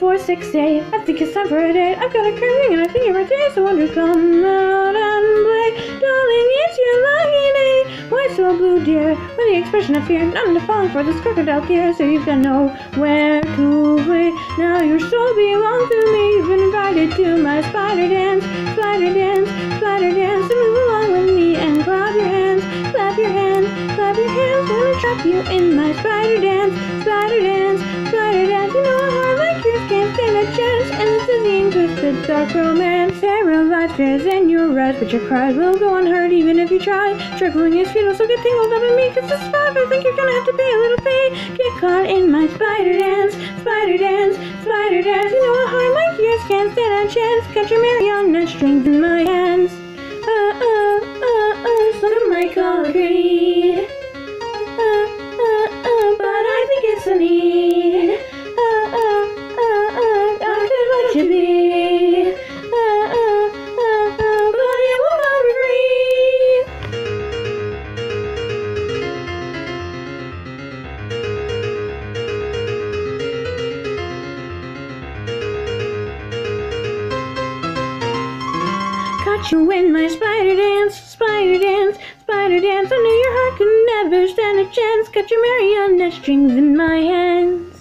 4, 6, 8. I think it's time for a date. I've got a craving and I think your birthday, so wonder come out and play. Darling, it's your lucky day. Why so blue, dear? With the expression of fear, not into falling for this crocodile tear. So you've got nowhere to play. Now your soul belongs to me. You've been invited to my spider dance, spider dance, spider dance. So move along with me and clap your hands, clap your hands, clap your hands. Gonna trap you in my spider dance, spider dance, spider dance. You know a heart like yours can't stand a chance. And this is the twisted dark romance. Paralyzed stares in your eyes, but your cries will go unheard even if you try. Struggling is futile, so get tangled up in me, 'cause it's five. I think you're gonna have to pay a little pay. Get caught in my spider dance, spider dance, spider dance. You know a heart like yours can't stand a chance. Got your Mariana strings in my hands. Some might call it greed, but I think it's a need. I could let you be, but it will not agree. Caught you in my spider dance, spider dance, spider dance. I knew your heart could never stand a chance. Got your Mariana strings in my hands.